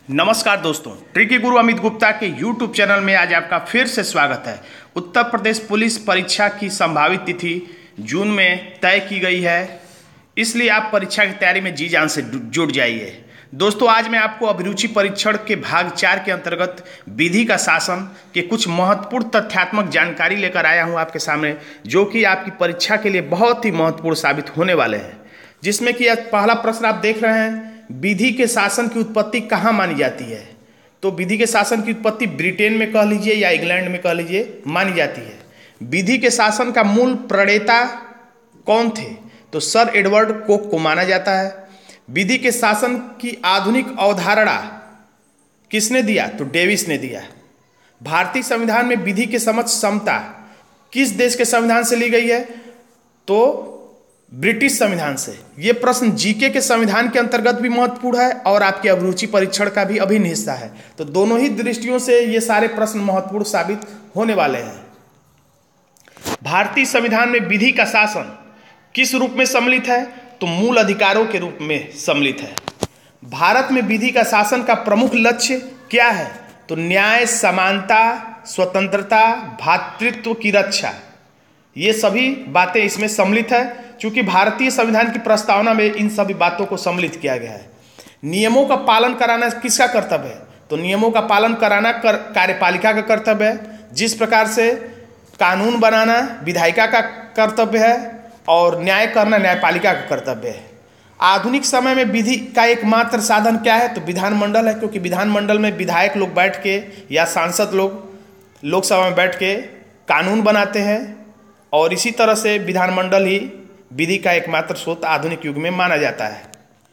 नमस्कार दोस्तों, ट्रिकी गुरु अमित गुप्ता के YouTube चैनल में आज आपका फिर से स्वागत है। उत्तर प्रदेश पुलिस परीक्षा की संभावित तिथि जून में तय की गई है, इसलिए आप परीक्षा की तैयारी में जी जान से जुट जाइए। दोस्तों, आज मैं आपको अभिरुचि परीक्षण के भाग 4 के अंतर्गत विधि का शासन के कुछ महत्वपूर्ण तथ्यात्मक जानकारी लेकर आया हूं आपके सामने, जो कि आपकी परीक्षा के लिए बहुत ही महत्वपूर्ण साबित होने वाले हैं। जिसमें कि आज पहला प्रश्न आप देख रहे हैं, विधि के शासन की उत्पत्ति कहाँ मानी जाती है। तो विधि के शासन की उत्पत्ति ब्रिटेन में कह लीजिए या इंग्लैंड में कह लीजिए मानी जाती है। विधि के शासन का मूल प्रणेता कौन थे? तो सर एडवर्ड कोक को माना जाता है। विधि के शासन की आधुनिक अवधारणा किसने दिया? तो डेविस ने दिया। भारतीय संविधान में विधि के समक्ष समता किस देश के संविधान से ली गई है? तो ब्रिटिश संविधान से। यह प्रश्न जीके के संविधान के अंतर्गत भी महत्वपूर्ण है और आपके अभिरुचि परीक्षण का भी अभिन्न हिस्सा है। तो दोनों ही दृष्टियों से ये सारे प्रश्न महत्वपूर्ण साबित होने वाले हैं। भारतीय संविधान में विधि का शासन किस रूप में सम्मिलित है? तो मूल अधिकारों के रूप में सम्मिलित है। भारत में विधि का शासन का प्रमुख लक्ष्य क्या है? तो न्याय, समानता, स्वतंत्रता, भ्रातृत्व की रक्षा, ये सभी बातें इसमें सम्मिलित है। चूंकि भारतीय संविधान की प्रस्तावना में इन सभी बातों को सम्मिलित किया गया है। नियमों का पालन कराना किसका कर्तव्य है? तो नियमों का पालन कराना कार्यपालिका का कर्तव्य है। जिस प्रकार से कानून बनाना विधायिका का कर्तव्य है और न्याय करना न्यायपालिका का कर्तव्य है। आधुनिक समय में विधि का एकमात्र साधन क्या है? तो विधानमंडल है, क्योंकि विधानमंडल में विधायक लोग बैठ के या सांसद लोग लोकसभा में बैठ के कानून बनाते हैं और इसी तरह से विधानमंडल ही विधि का एकमात्र स्रोत आधुनिक युग में माना जाता है।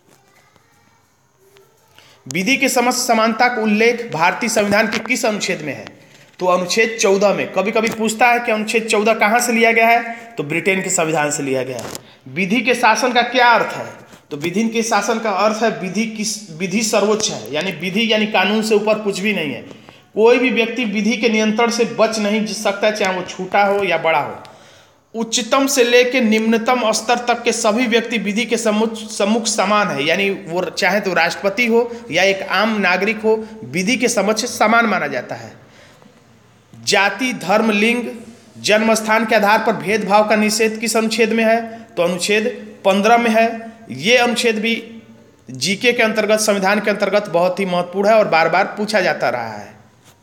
विधि के समक्ष समानता का उल्लेख भारतीय संविधान के किस अनुच्छेद में है? तो अनुच्छेद 14 में। कभी कभी पूछता है कि अनुच्छेद 14 कहां से लिया गया है? तो ब्रिटेन के संविधान से लिया गया है। विधि के शासन का क्या अर्थ है? तो विधि के शासन का अर्थ है विधि सर्वोच्च है, यानी विधि यानी कानून से ऊपर कुछ भी नहीं है। कोई भी व्यक्ति विधि के नियंत्रण से बच नहीं सकता, चाहे वो छोटा हो या बड़ा हो। उच्चतम से लेकर निम्नतम स्तर तक के सभी व्यक्ति विधि के सम्मुख समान है, यानी वो चाहे तो राष्ट्रपति हो या एक आम नागरिक हो, विधि के समक्ष समान माना जाता है। जाति, धर्म, लिंग, जन्म स्थान के आधार पर भेदभाव का निषेध किस अनुच्छेद में है? तो अनुच्छेद 15 में है। ये अनुच्छेद भी जीके के अंतर्गत, संविधान के अंतर्गत बहुत ही महत्वपूर्ण है और बार बार पूछा जाता रहा है।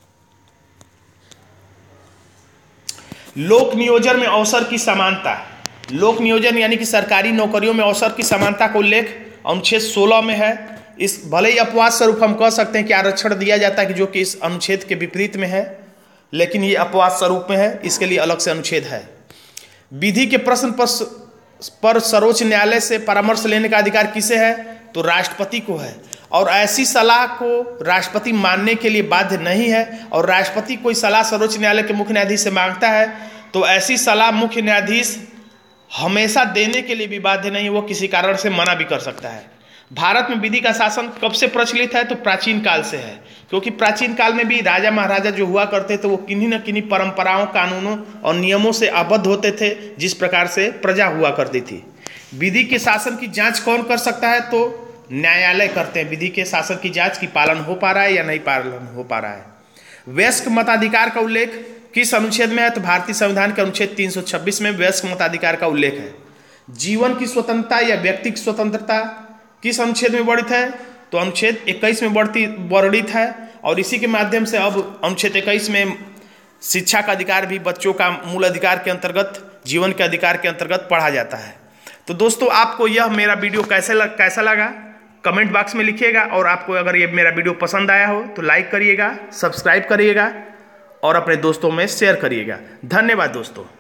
लोक नियोजन में अवसर की समानता, लोक नियोजन यानी कि सरकारी नौकरियों में अवसर की समानता का उल्लेख अनुच्छेद 16 में है। इस भले ही अपवाद स्वरूप हम कह सकते हैं कि आरक्षण दिया जाता है कि जो कि इस अनुच्छेद के विपरीत में है, लेकिन ये अपवाद स्वरूप में है, इसके लिए अलग से अनुच्छेद है। विधि के प्रश्न पर सर्वोच्च न्यायालय से परामर्श लेने का अधिकार किसे है? तो राष्ट्रपति को है। और ऐसी सलाह को राष्ट्रपति मानने के लिए बाध्य नहीं है। और राष्ट्रपति कोई सलाह सर्वोच्च न्यायालय के मुख्य न्यायाधीश से मांगता है तो ऐसी सलाह मुख्य न्यायाधीश हमेशा देने के लिए भी बाध्य नहीं, वो किसी कारण से मना भी कर सकता है। भारत में विधि का शासन कब से प्रचलित है? तो प्राचीन काल से है, क्योंकि प्राचीन काल में भी राजा महाराजा जो हुआ करते थे वो किन्हीं न किन्हीं परंपराओं, कानूनों और नियमों से आबद्ध होते थे, जिस प्रकार से प्रजा हुआ करती थी। विधि के शासन की जांच कौन कर सकता है? तो न्यायालय करते हैं। विधि के शासन की जांच की पालन हो पा रहा है या नहीं पालन हो पा रहा है। वयस्क मताधिकार का उल्लेख किस अनुच्छेद में है? तो भारतीय संविधान के अनुच्छेद 326 में वयस्क मताधिकार का उल्लेख है। जीवन की स्वतंत्रता या व्यक्ति की स्वतंत्रता किस अनुच्छेद में वर्णित है? तो अनुच्छेद 21 में वर्णित है। और इसी के माध्यम से अब अनुच्छेद 21 में शिक्षा का अधिकार भी बच्चों का मूल अधिकार के अंतर्गत, जीवन के अधिकार के अंतर्गत पढ़ा जाता है। तो दोस्तों, आपको यह मेरा वीडियो कैसा लगा कमेंट बॉक्स में लिखिएगा। और आपको अगर ये मेरा वीडियो पसंद आया हो तो लाइक करिएगा, सब्सक्राइब करिएगा और अपने दोस्तों में शेयर करिएगा। धन्यवाद दोस्तों।